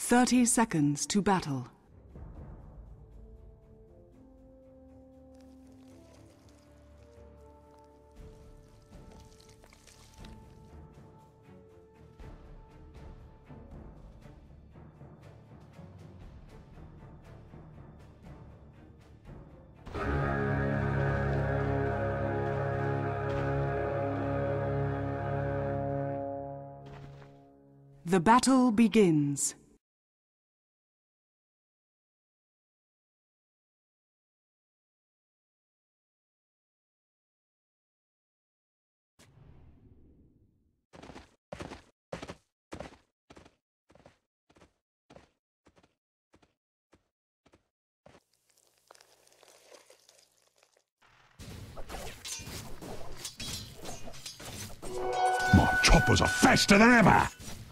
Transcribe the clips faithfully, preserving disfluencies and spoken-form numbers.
Thirty seconds to battle. The battle begins. My choppers are faster than ever!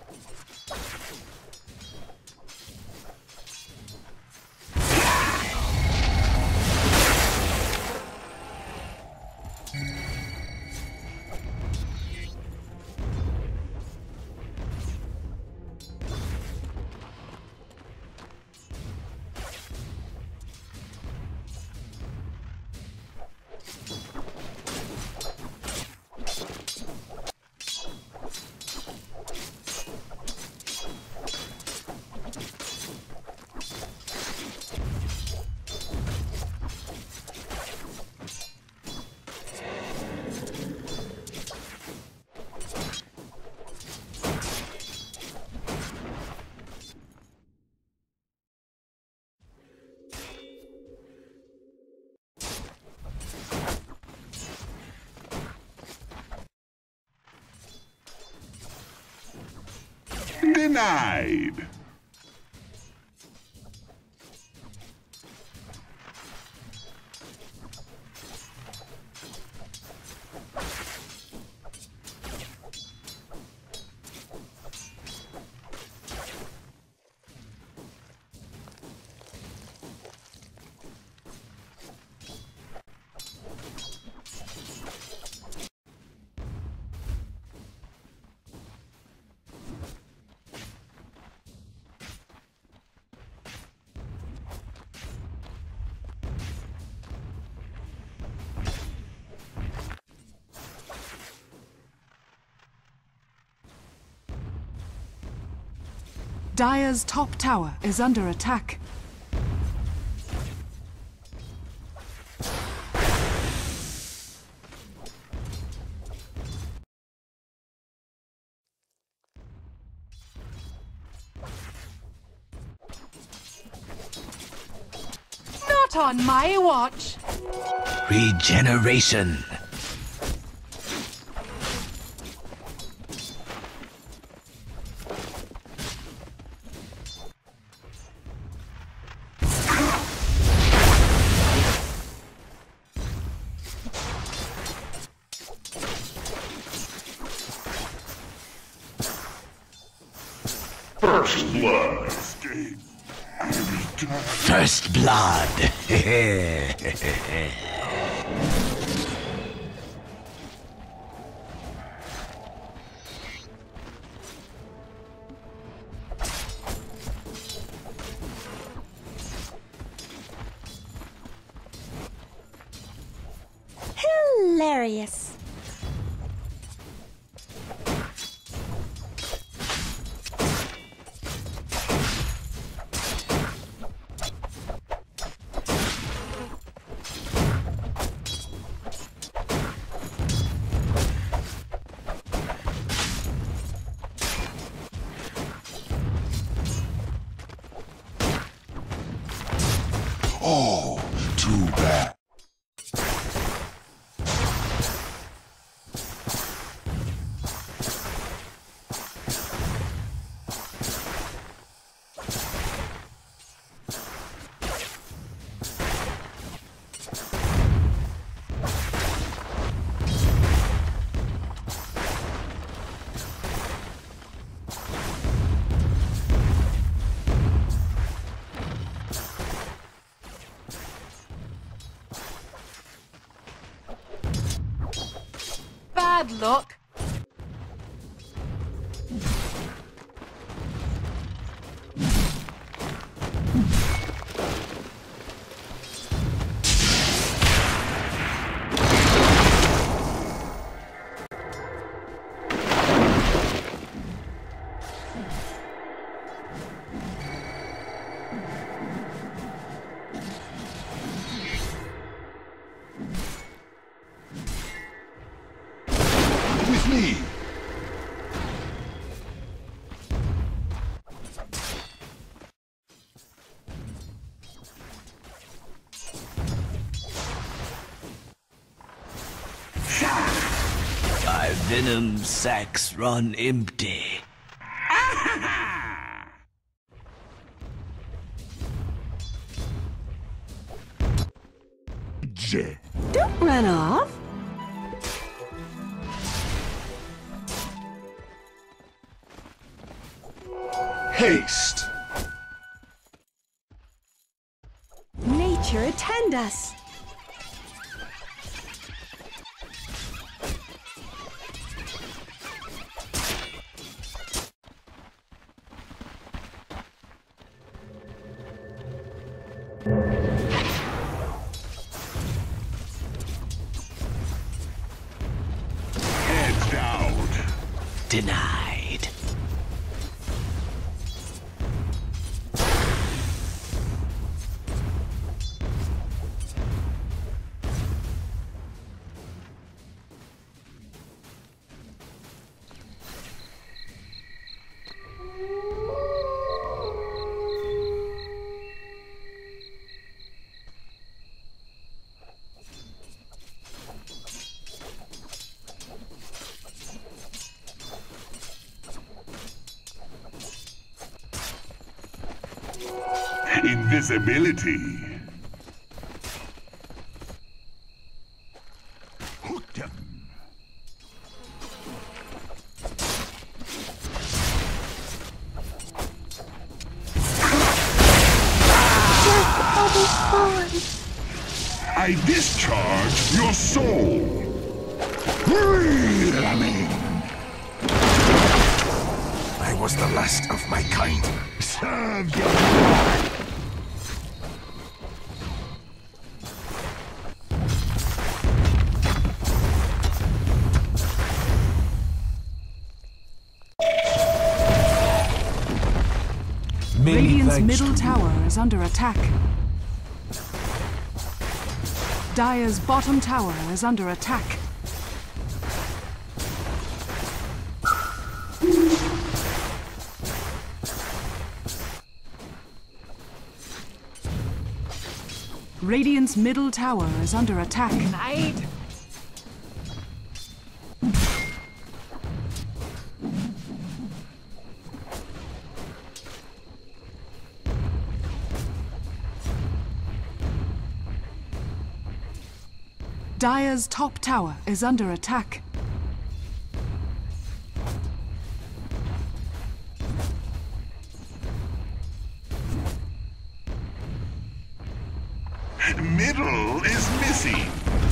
Denied! Dire's top tower is under attack. Not on my watch! Regeneration. First blood! First blood. Hilarious. Oh, too bad. Bad luck. Venom sacks run empty. J. Don't run off. Haste. Nature attend us. Head down. Denied. Invisibility. Hooked him. I discharge your soul. I was the last of my kind. Serve your... Radiant's middle tower is under attack. Dire's bottom tower is under attack. Radiant's middle tower is under attack. Night. Dire's top tower is under attack. Middle is missing.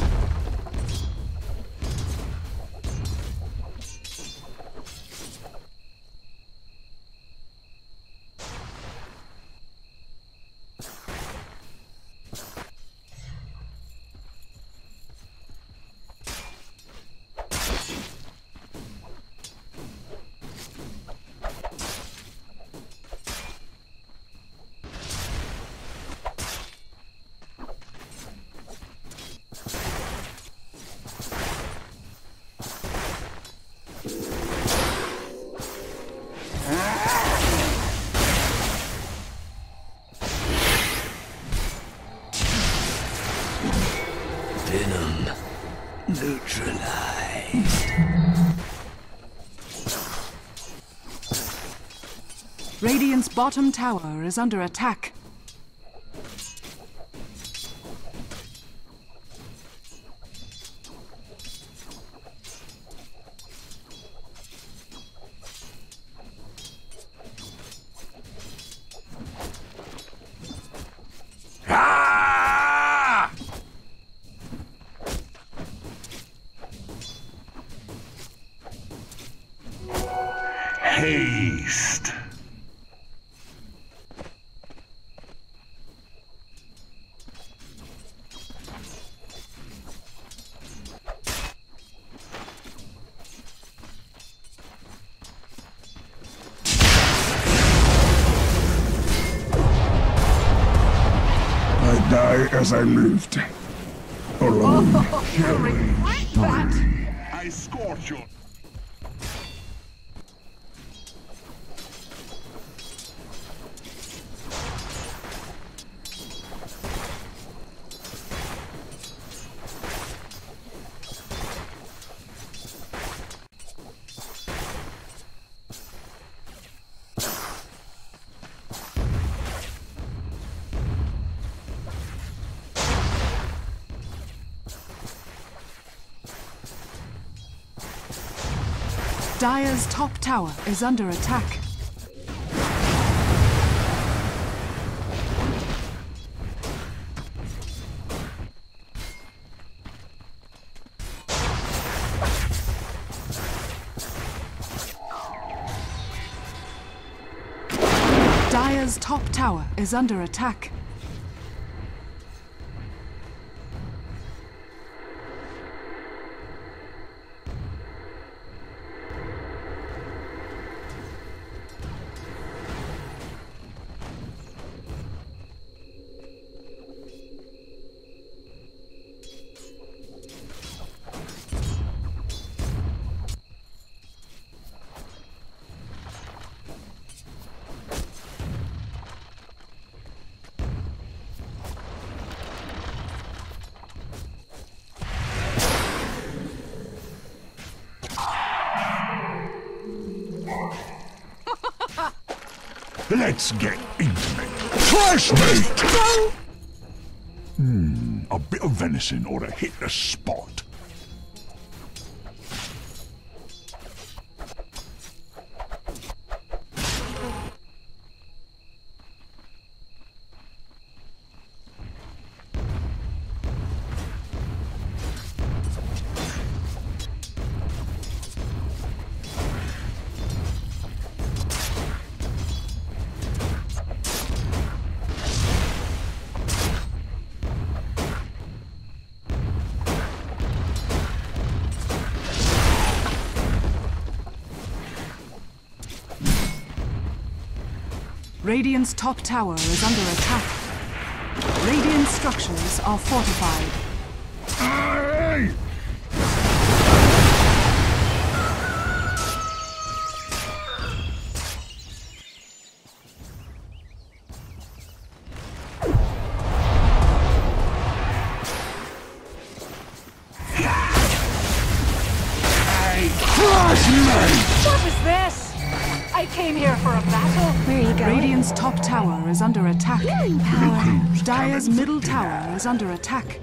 Venom neutralized. Radiant's bottom tower is under attack. Ah! Haste. I die as I lived. Alone. Killing. I scorch your... Dire's top tower is under attack. Dire's top tower is under attack. Let's get intimate. Trash mate! Hmm, a bit of venison ought to hit the spot. Radiant's top tower is under attack. Radiant structures are fortified. Aye! What is this? I came here for a battle. Where are you going? Radiant's top tower is under attack. Healing power. Dire's middle tower is under attack.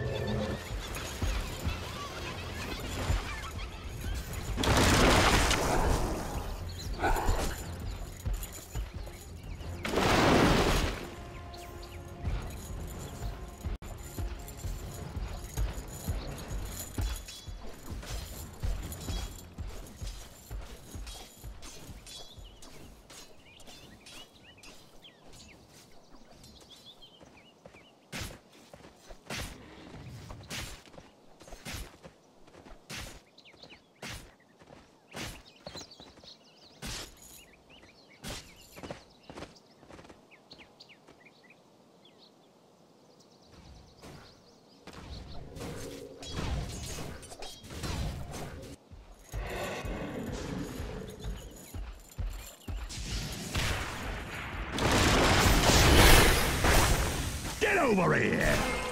Over here!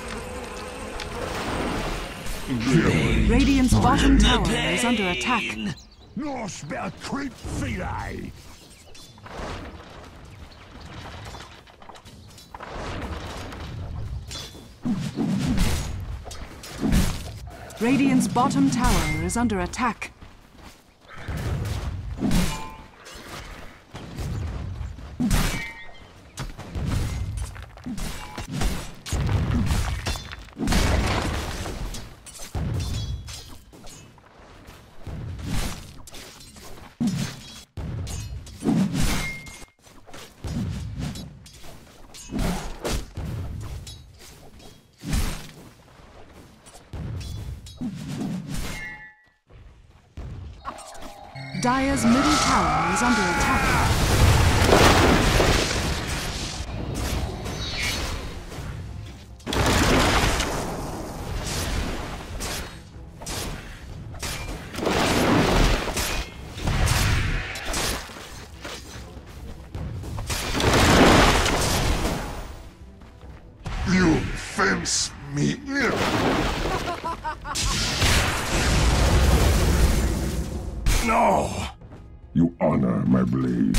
Radiant's bottom tower is under attack. No spare creep feet, eh? Radiant's bottom tower is under attack. Dire's middle tower is under attack. You fence me. No! You honor my blade.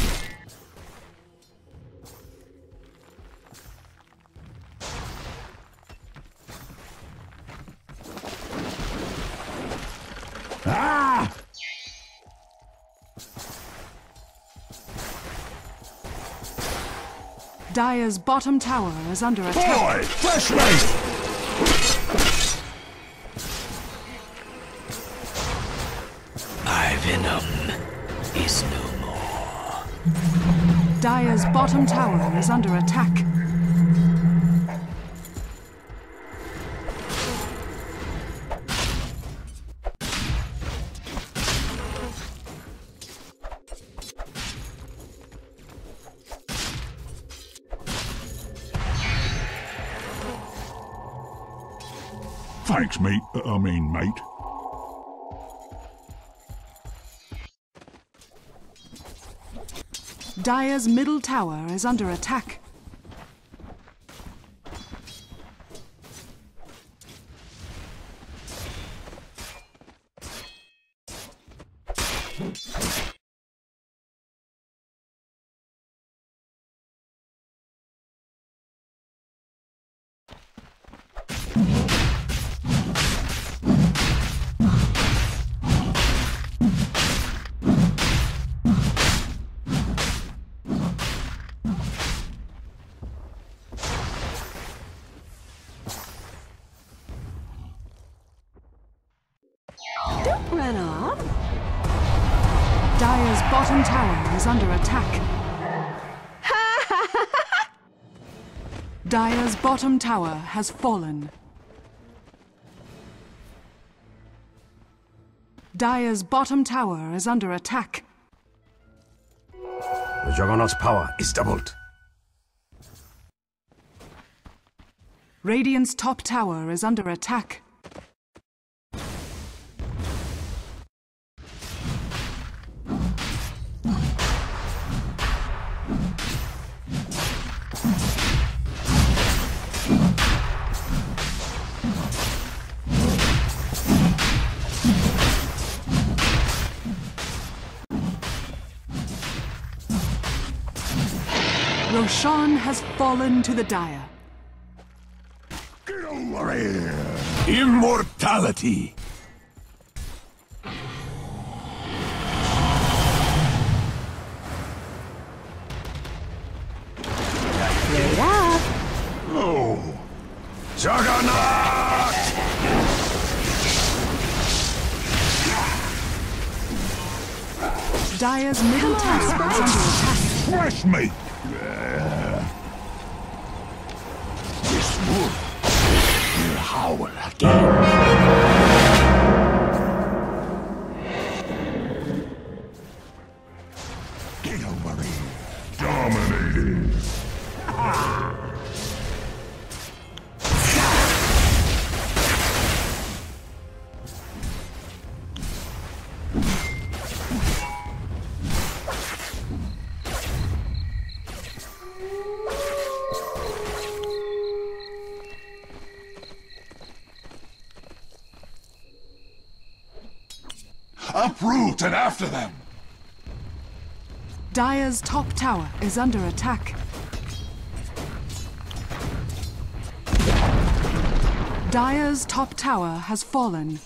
Ah! Dire's bottom tower is under attack. Boy, fresh mate! My venom is no more. Dire's bottom tower is under attack. Thanks, mate. Uh, I mean, mate. Dire's middle tower is under attack. Don't run off. Dire's bottom tower is under attack. Dire's bottom tower has fallen. Dire's bottom tower is under attack. The Juggernaut's power is doubled. Radiant's top tower is under attack. Roshan has fallen to the Dire. Get over here! Immortality! Wait up. Oh! Juggernaut! Dire's middle tower is under attack. Fresh meat! Yeah. This wolf will howl again. Get over here. Dominating. Uproot and after them! Dire's top tower is under attack. Dire's top tower has fallen.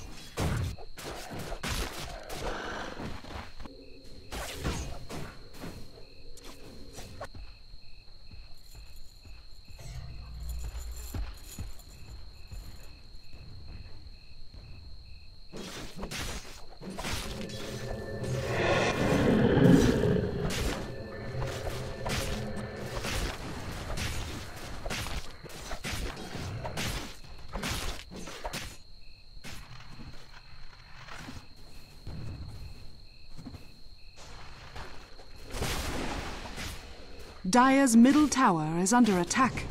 Dire's middle tower is under attack.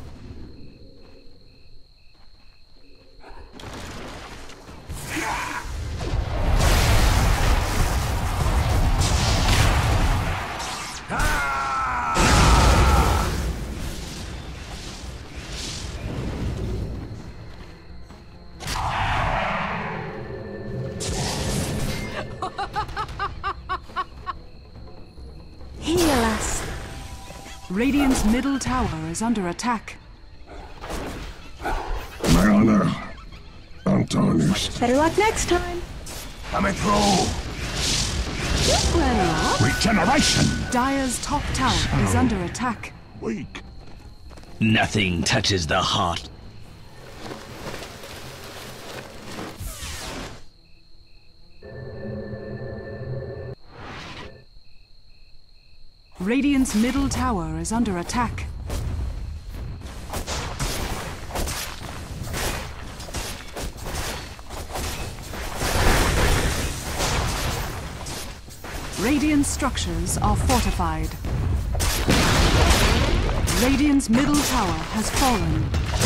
Heal us. Radiant's middle tower is under attack. My honor. Antonius. Better luck next time. Coming through! Don't run off. Regeneration! Dire's top tower is under attack. Weak. Nothing touches the heart. Radiant's middle tower is under attack. Radiant structures are fortified. Radiant's middle tower has fallen.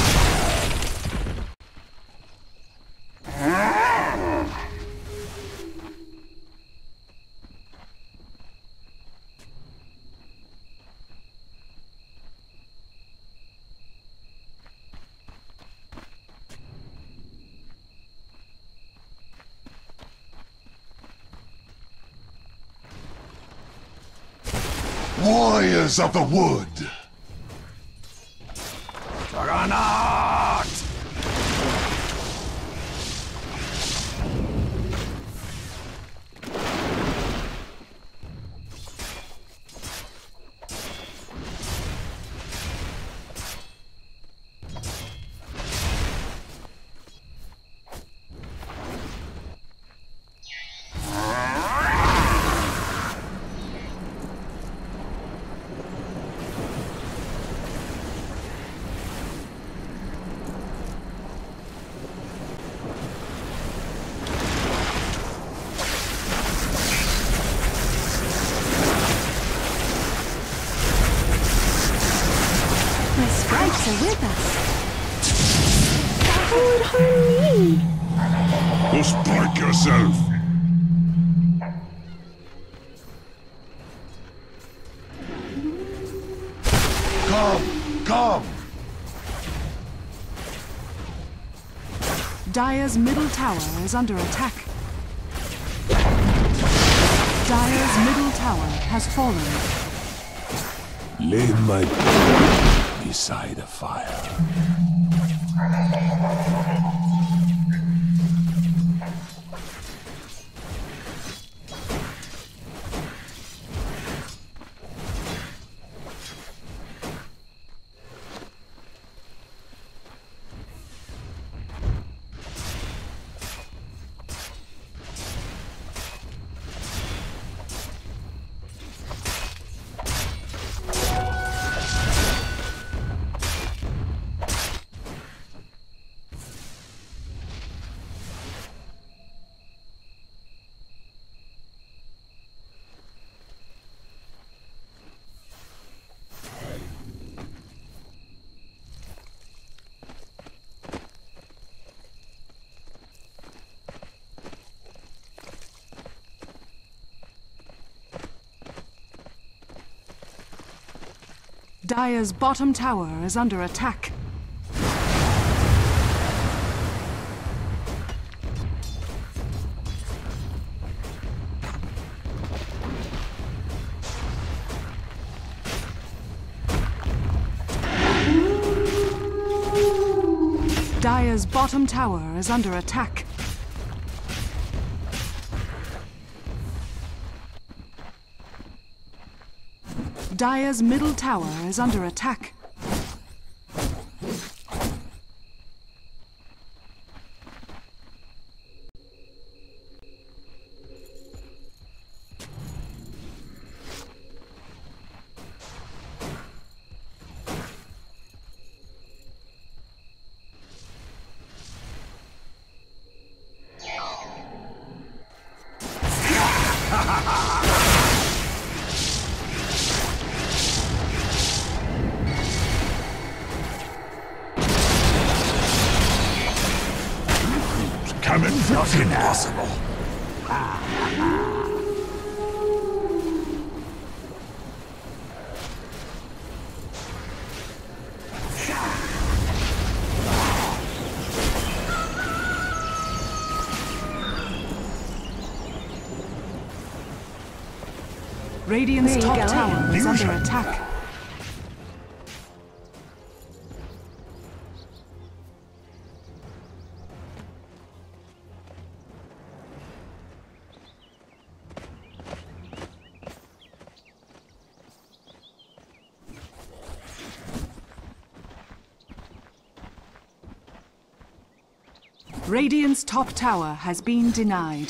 Warriors of the wood! Juggernaut! My sprites are with us. Who would harm me? Go strike yourself! Come! Come! Dire's middle tower is under attack. Dire's middle tower has fallen. Lay my body beside a fire. Dire's bottom tower is under attack. Dire's bottom tower is under attack. Dire's middle tower is under attack. Come in Not impossible. Radiant's There you top go. tower is under Illusion. attack. Radiant's top tower has been denied.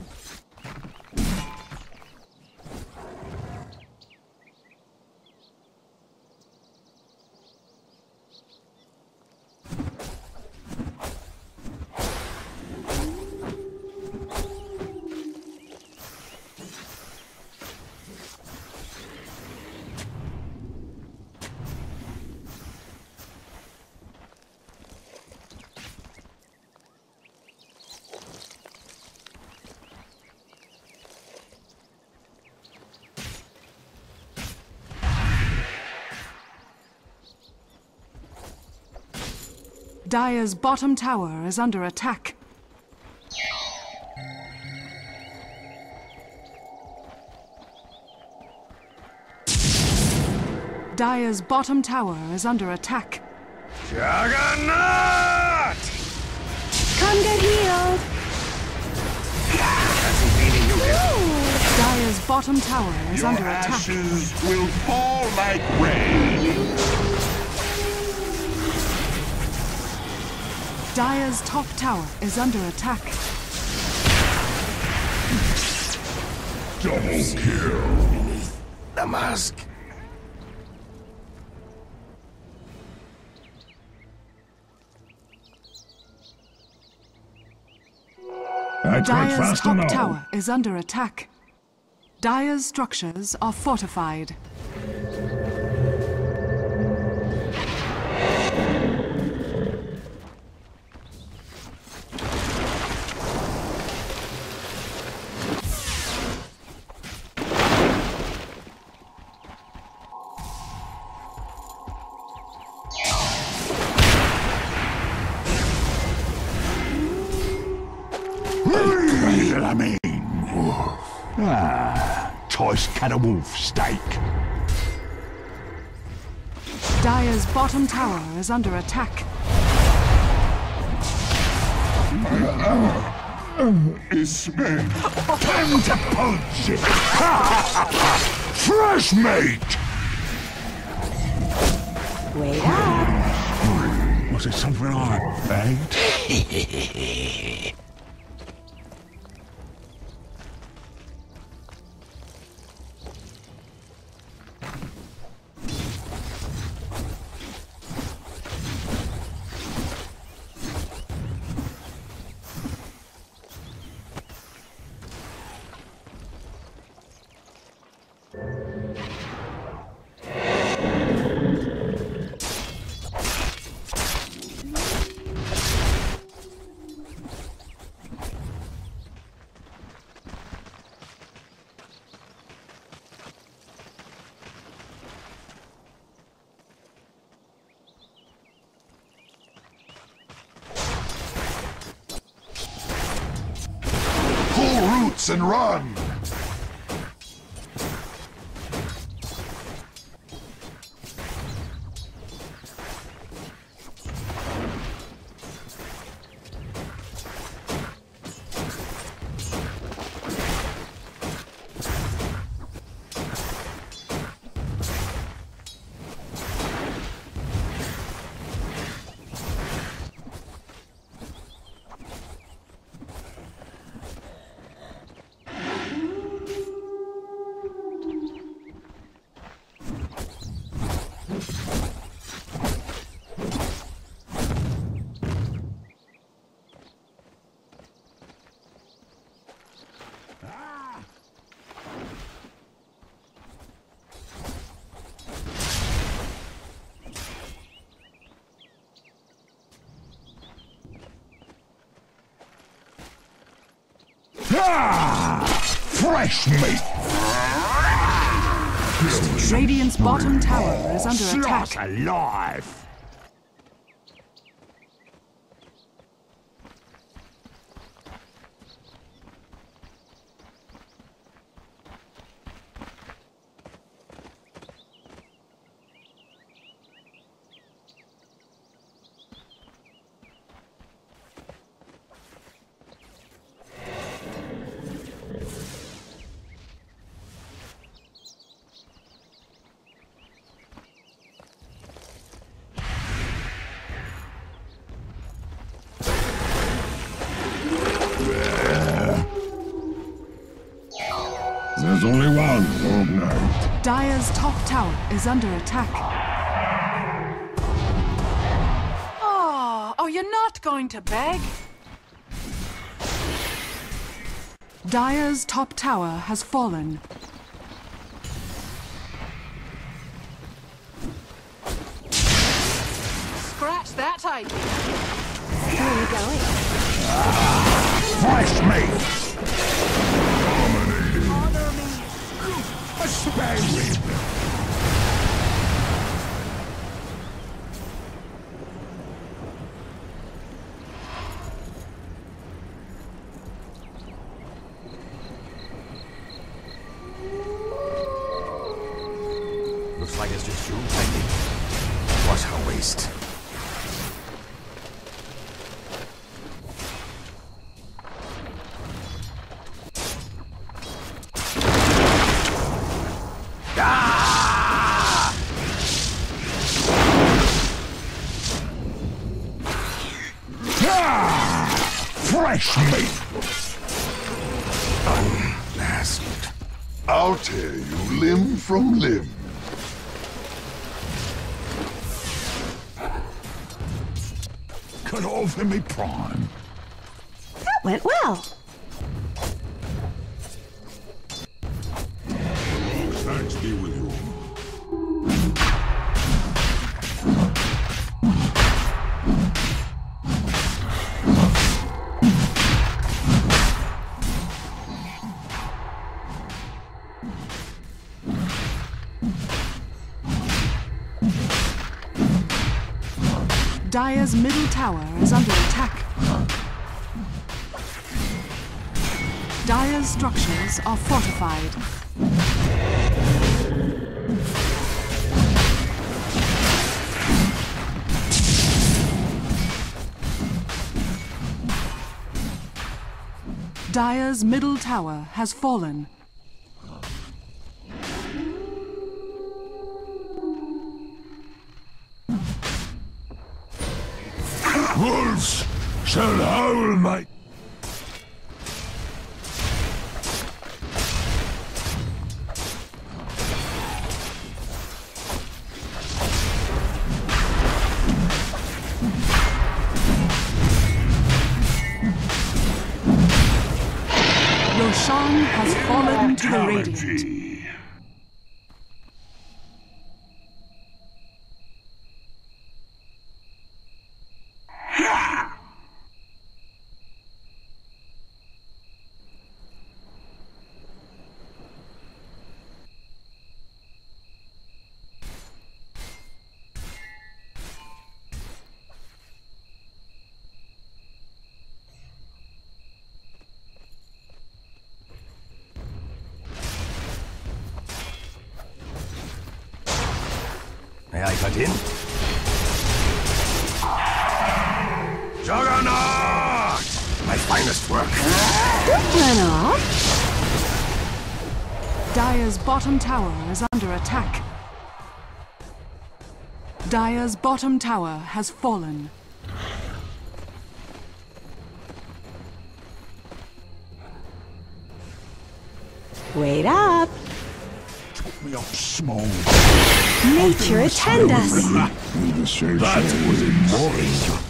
Dire's bottom tower is under attack. Dire's bottom tower is under attack. Juggernaut! Come get healed. Dire's bottom tower is Your under attack. ashes will fall like rain. Dire's top tower is under attack. Double kill. Beneath the mask. That's not Dire's fast top enough. tower is under attack. Dire's structures are fortified. I mean, ah, choice cat of wolf steak. Dire's bottom tower is under attack. It's me. Time to punch it. Fresh meat. Wait up. Was it something I ate? Pull roots and run! Ah! Fresh meat! Radiant's bottom tower is under Sloth attack. alive! There's only one long night. Dire's top tower is under attack. Oh, oh, you're not going to beg? Dire's top tower has fallen. Scratch that idea. Where are you going? Fresh meat! Honor me. A spare rib! Looks like it's just you, Tiny. What a waste. Ah! Ah! Fresh meat! Unmasked. I'll tear you limb from limb. Cut off in me prime. That went well. Thanks be with you. Dire's middle tower is under attack. Dire's structures are fortified. Dire's middle tower has fallen. Wolves shall howl, my... Roshan has fallen to the Radiant. Mortality. May I cut in? Juggernaut! My finest work. Don't run off. Dire's bottom tower is under attack. Dire's bottom tower has fallen. Wait up. Me up small. Nature attend us. That was immoral.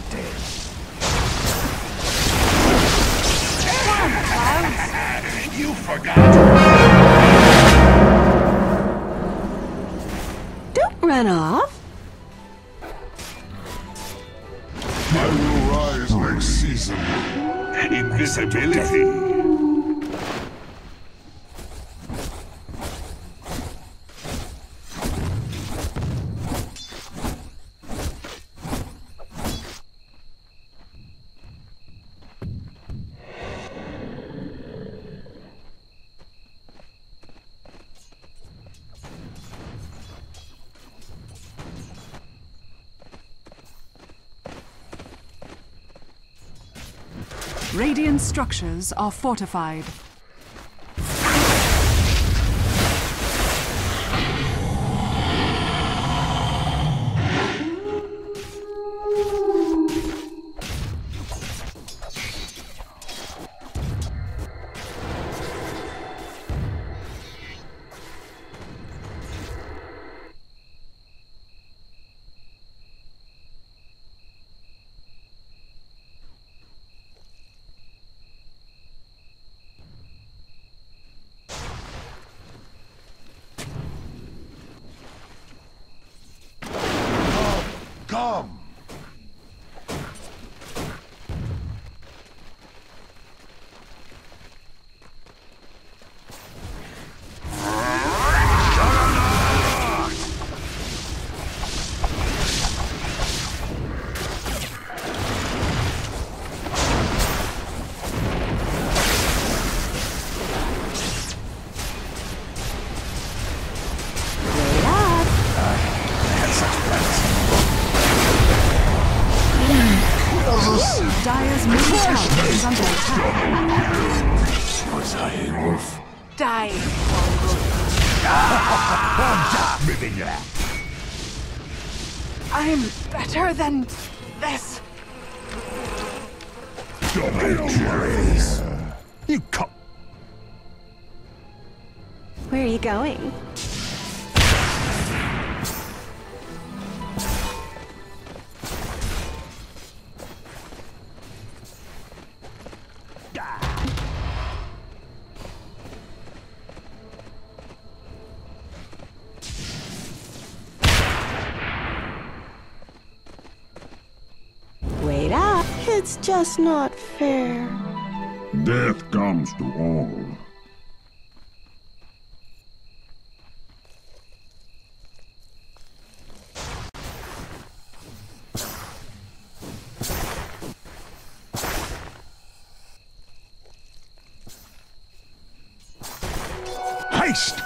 You forgot! Don't run off. I will rise next season. Invisibility. Radiant structures are fortified. Dire's middle tower is under attack. Was I a wolf? Die. Living it. I'm better than this. You cut. Where are you going? Wait up. It's just not fair. Death comes to all. Haste!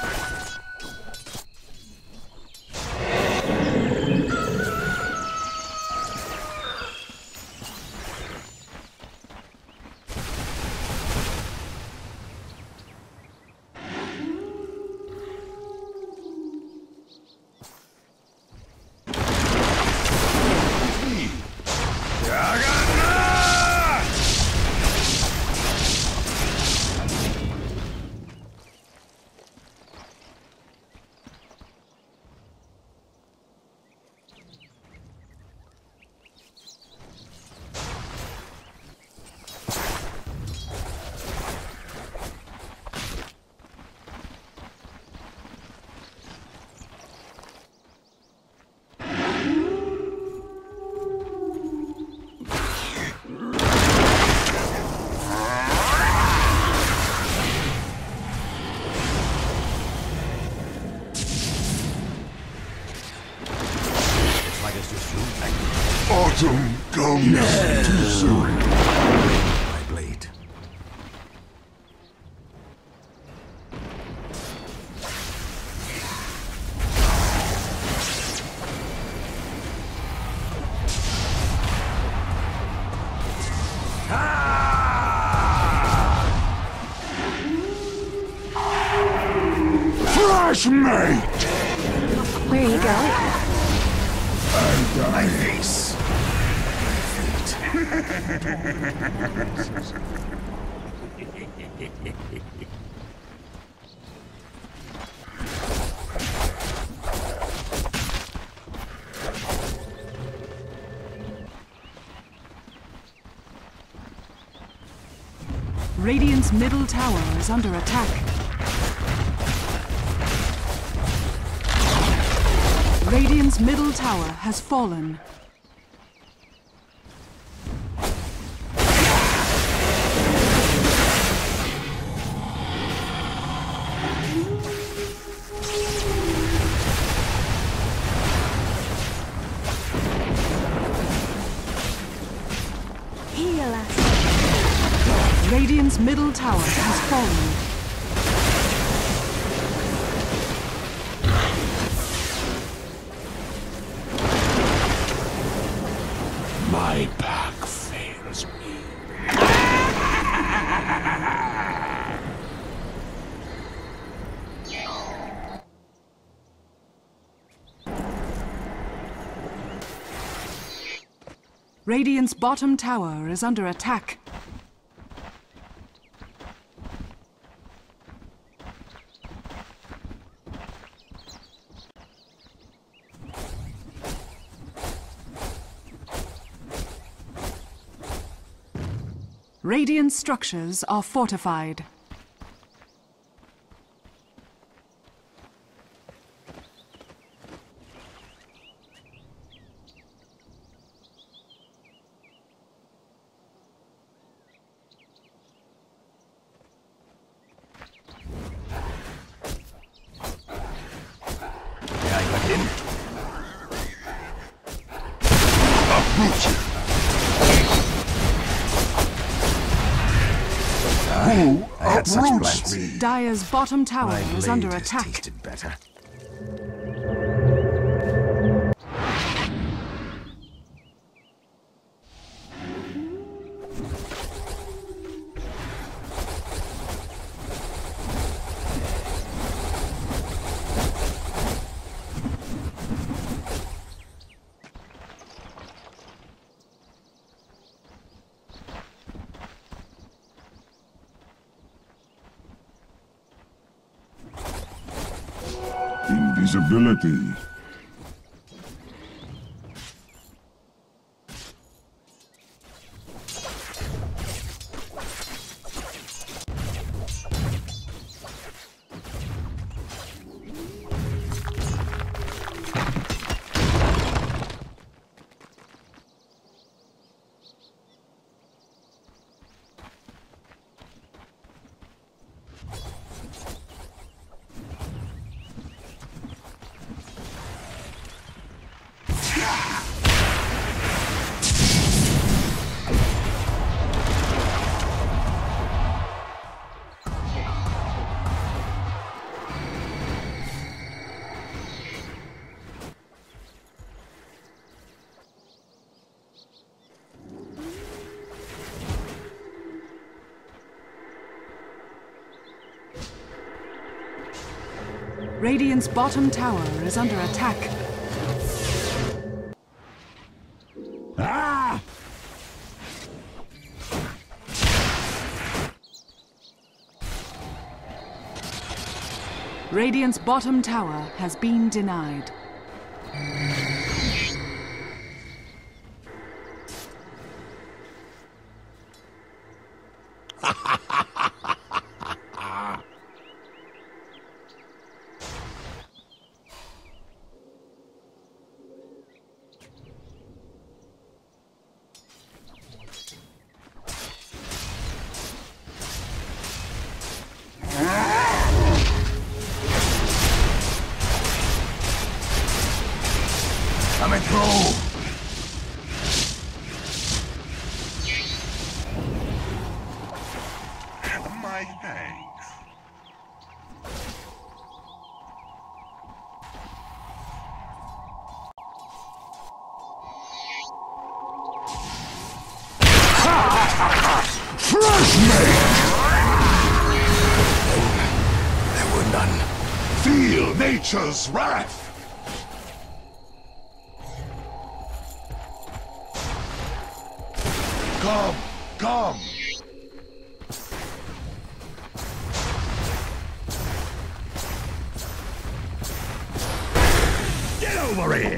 Autumn comes too soon. My blade. Fresh mate! Where are you going? My face. My fate. Radiant's middle tower is under attack. Radiant's middle tower has fallen. Heal us. Radiant's middle tower has fallen. My pack fails me. Radiant's bottom tower is under attack. Radiant structures are fortified. Who I had such uproots plans. me? Dire's bottom tower My is blade under has attack. tasted better. invisibility. Radiant's bottom tower is under attack. Ah! Radiant's bottom tower has been denied. Coming through! My thanks. Fresh mate! There were none. Feel nature's wrath. Come, come. Get over here!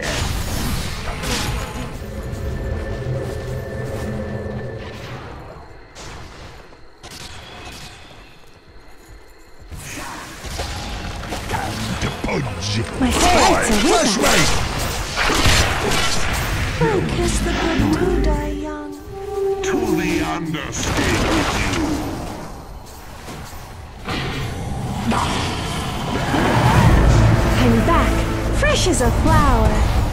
Time to pudge! My sprites are with Fresh us. mate! Oh, kiss the good to die young. Truly understood with you. I'm back, fresh as a flower.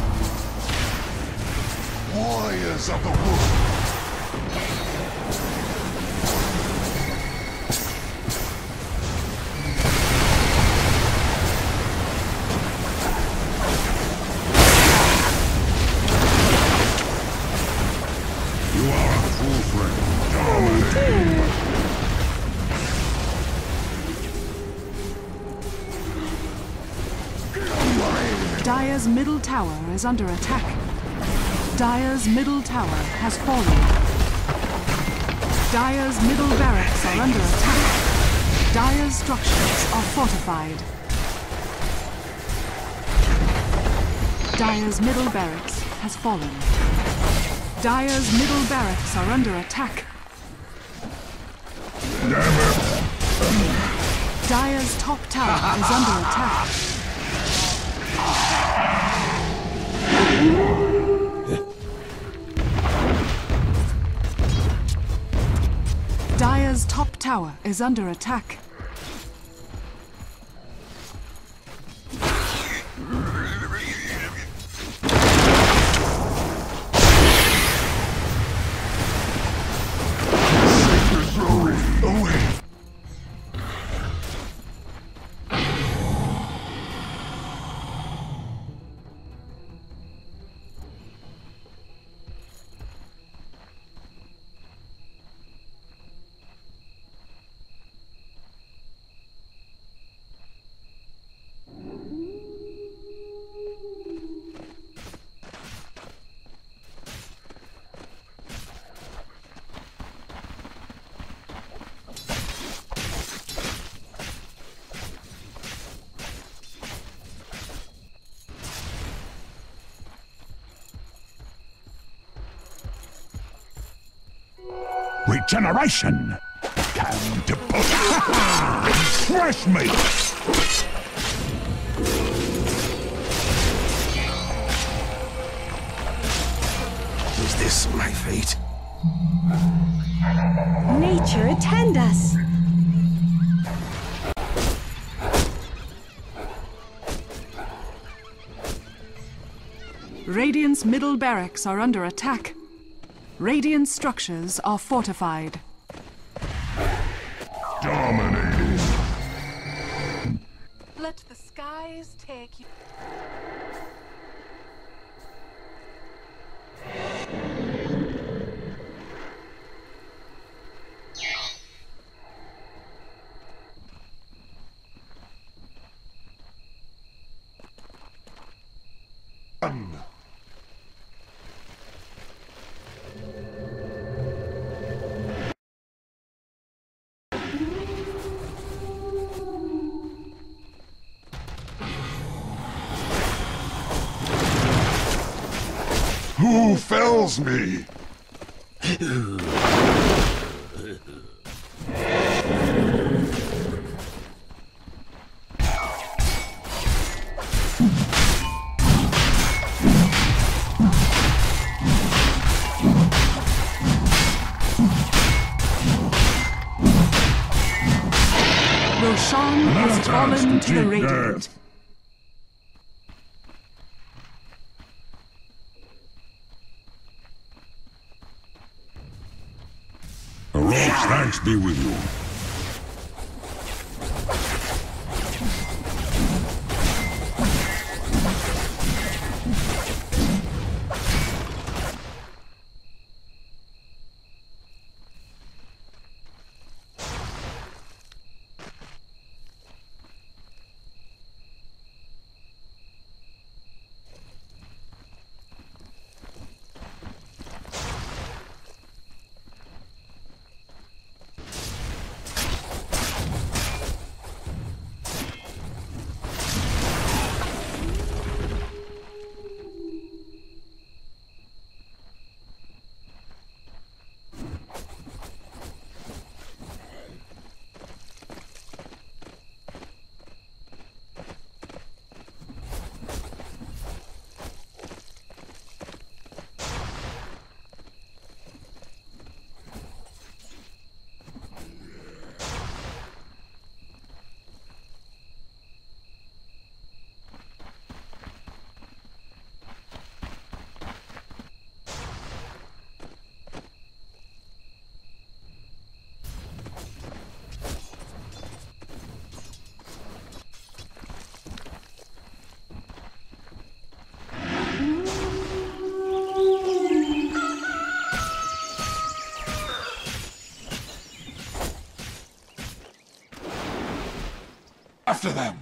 Warriors of the wood. You are a true friend. Dominating. Dire's middle tower is under attack. Dire's middle tower has fallen. Dire's middle barracks are under attack. Dire's structures are fortified. Dire's middle barracks has fallen. Dire's middle barracks are under attack. Dire's top tower is under attack. Dire's top tower is under attack. Away. Regeneration! Time to put... Fresh meat! Is this my fate? Nature, attend us! Radiant's middle barracks are under attack. Radiant structures are fortified. Dominating. Let the skies take you. Who fells me? Roshan has fallen to the Radiant. Heroics thanks be with you. After them!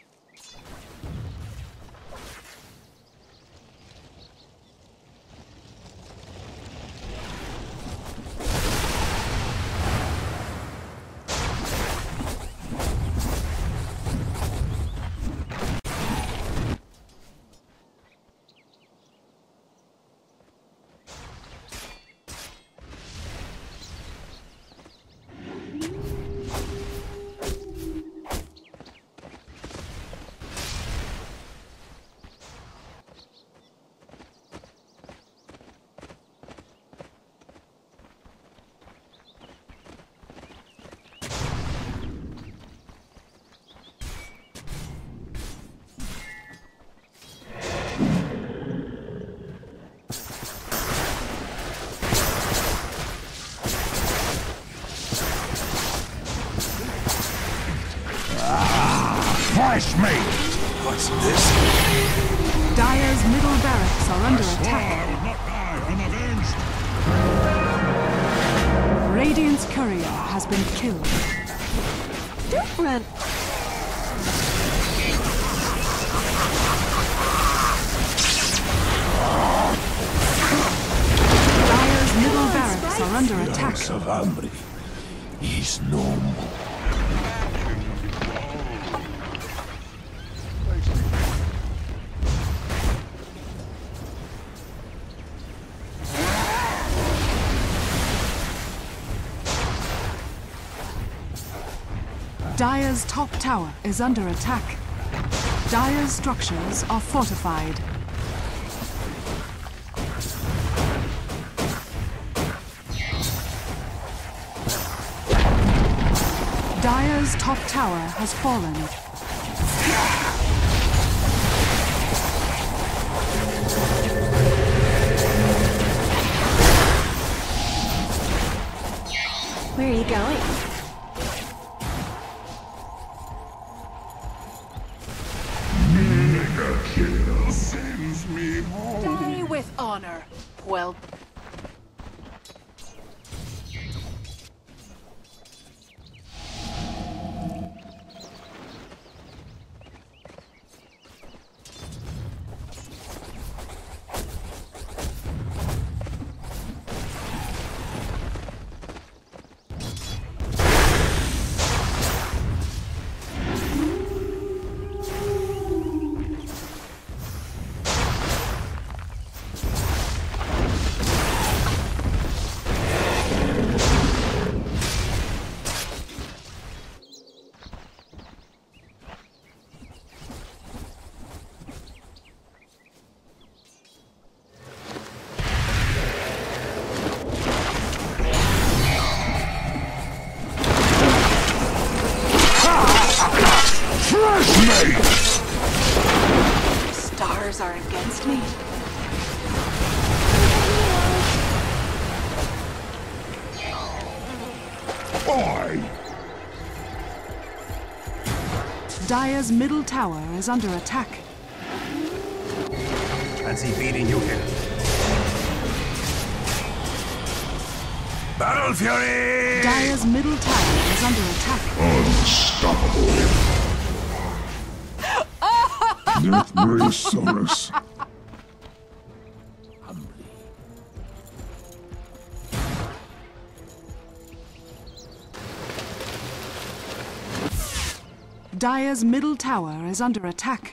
Fresh meat! What's this? Dire's middle barracks are under attack. I will not die unavenged! Radiant's courier has been killed. Don't run. Dire's middle barracks are under attack. House of Ambri is no more. Dire's top tower is under attack. Dire's structures are fortified. Dire's top tower has fallen. Where are you going? Mega Kill sends me home. Die with honor. Well, stars are against me. Boy! Dire's middle tower is under attack. Fancy beating you here. Battle Fury! Dire's middle tower is under attack. Unstoppable! Death Ray Sonus. Dire's middle tower is under attack.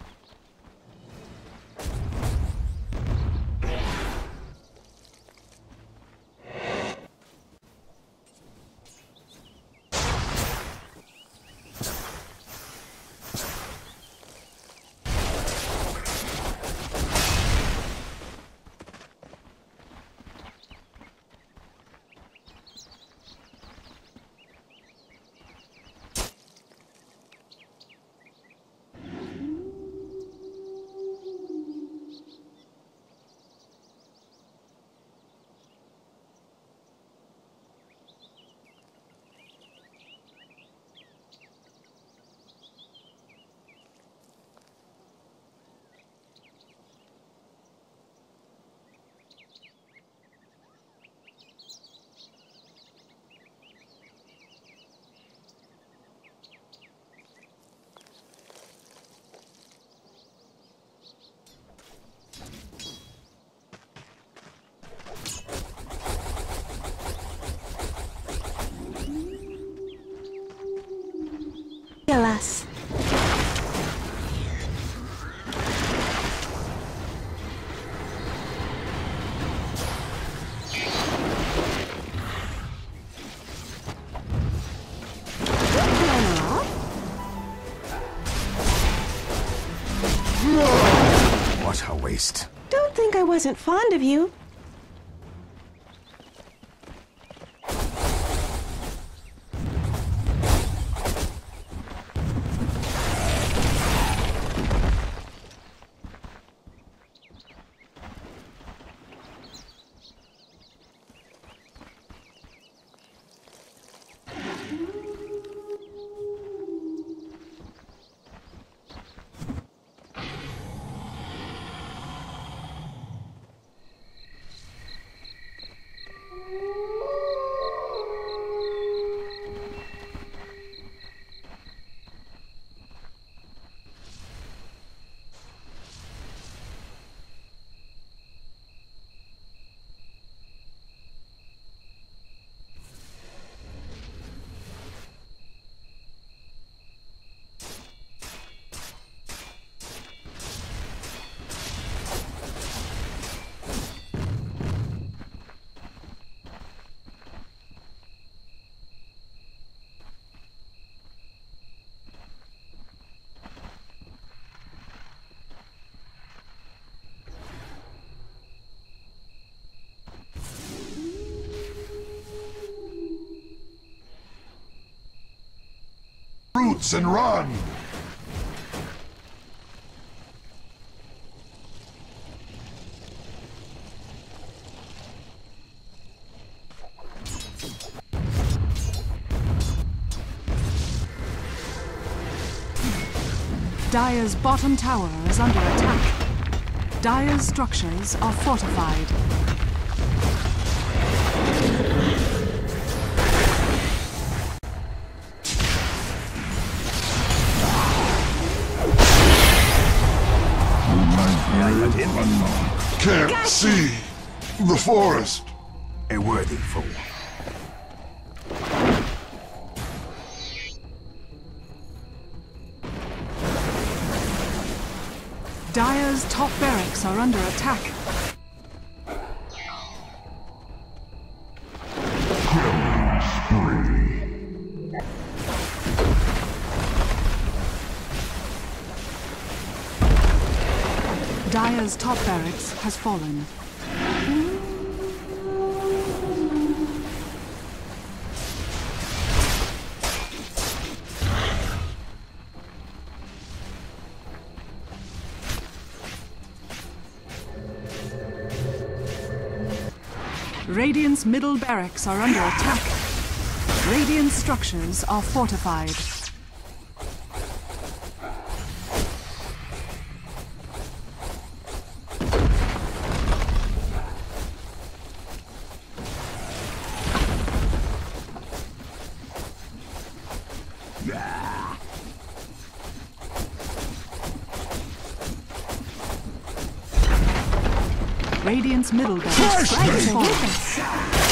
Kill us. What a waste. Don't think I wasn't fond of you. roots and run! Dire's bottom tower is under attack. Dire's structures are fortified. Can't see the forest. A worthy fool. Dire's top barracks are under attack. Dire's top barracks has fallen. Radiant's middle barracks are under attack. Radiant's structures are fortified. Radiant's middle barracks has fallen.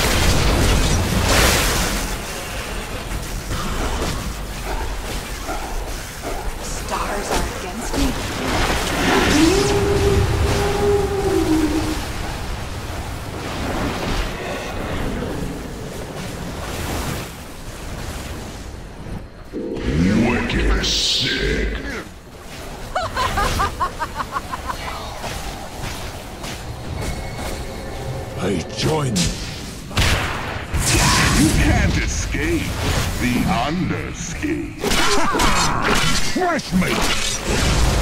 Stars are against me. Wicked sick. I join you. You can't escape the Underski. Fresh meat!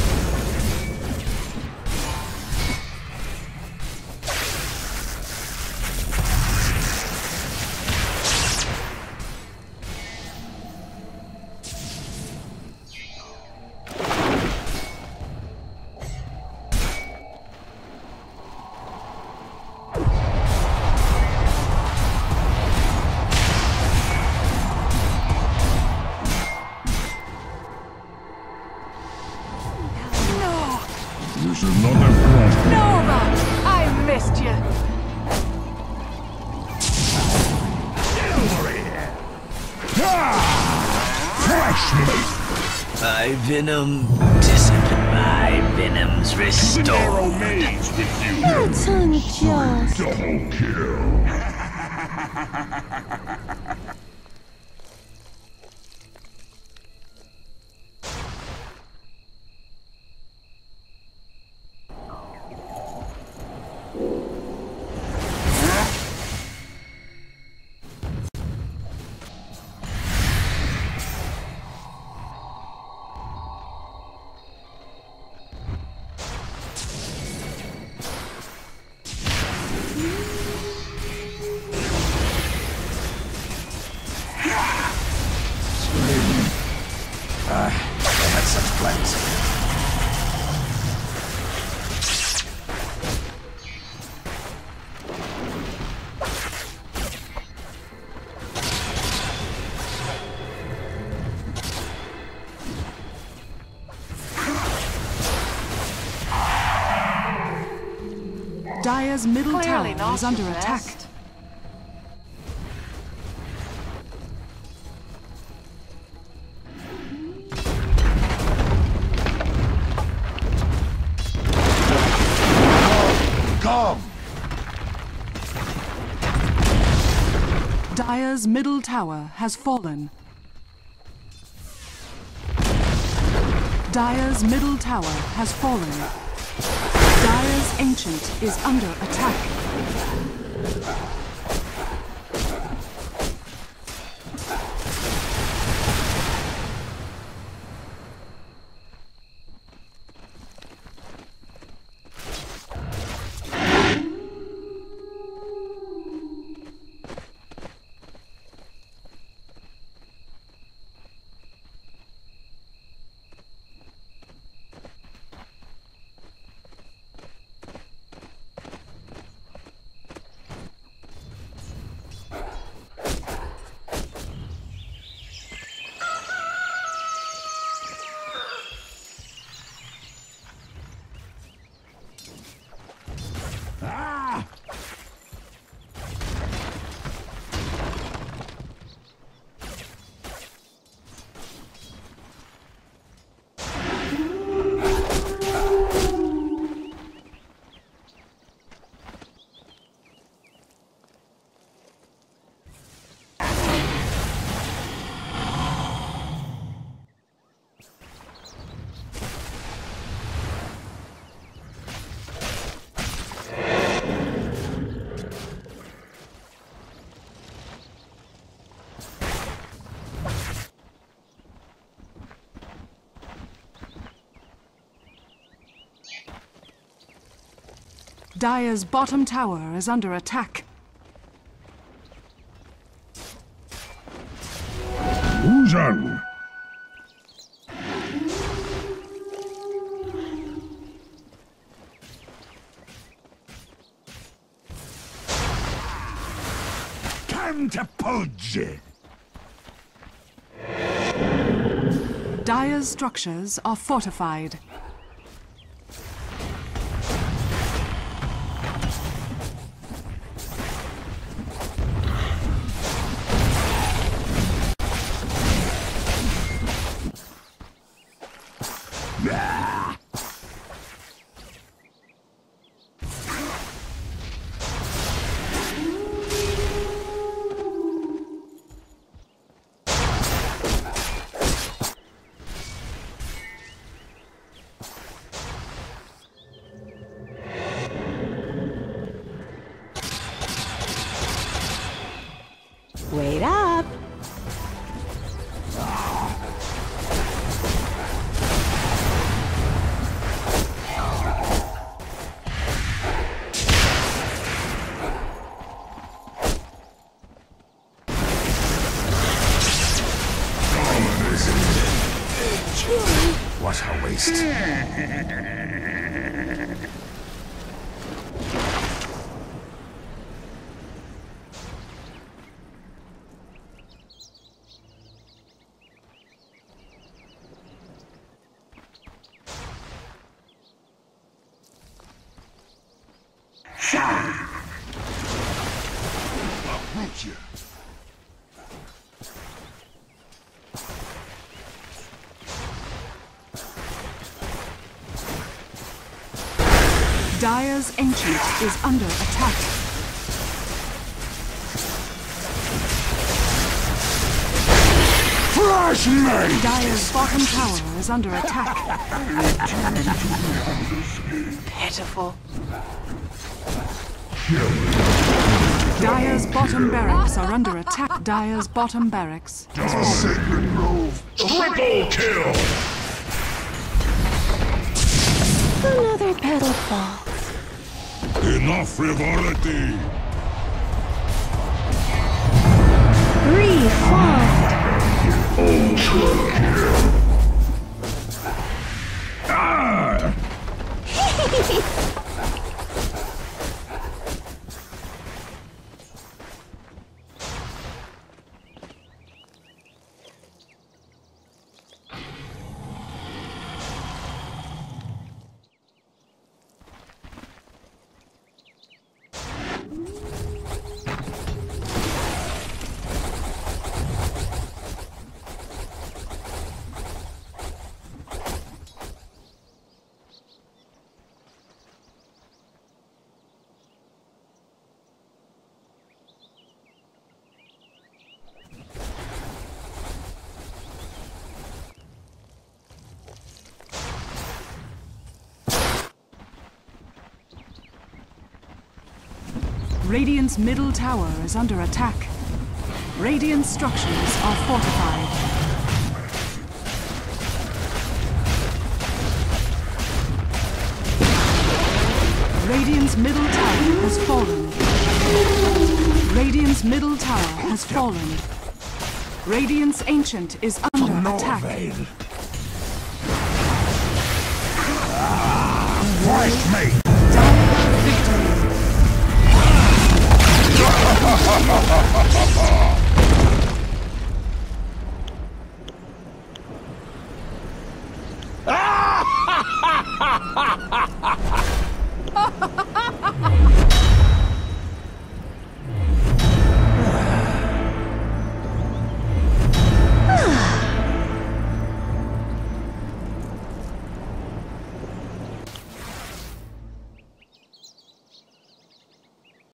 You should not have crossed. Nova! I missed you. Fresh meat! My venom discipline. My venom's restored. Narrow maze with you. That's unjust. Double kill. I had such plans. Dire's middle Clearly tower not is under the attack. best. Come! Dire's middle tower has fallen. Dire's middle tower has fallen. Dire's ancient is under attack. Dire's bottom tower is under attack. Uzan! Time to purge it! Dire's structures are fortified. Wait up! What a waste. Approach you. Dire's Ancient is under attack. Flash me! Dire's bottom tower is under attack. Pitiful. Dire's bottom barracks are under attack. Dire's bottom barracks is fallen. Sacred Grove! Triple kill! Another petal fall. Enough frivolity! Reformed. Ultra kill! Ah! Radiant's middle tower is under attack. Radiant's structures are fortified. Radiant's middle tower has fallen. Radiant's middle tower has fallen. Radiant's Ancient is under attack. Flash me! Dire victory. Ha ha ha ha ha!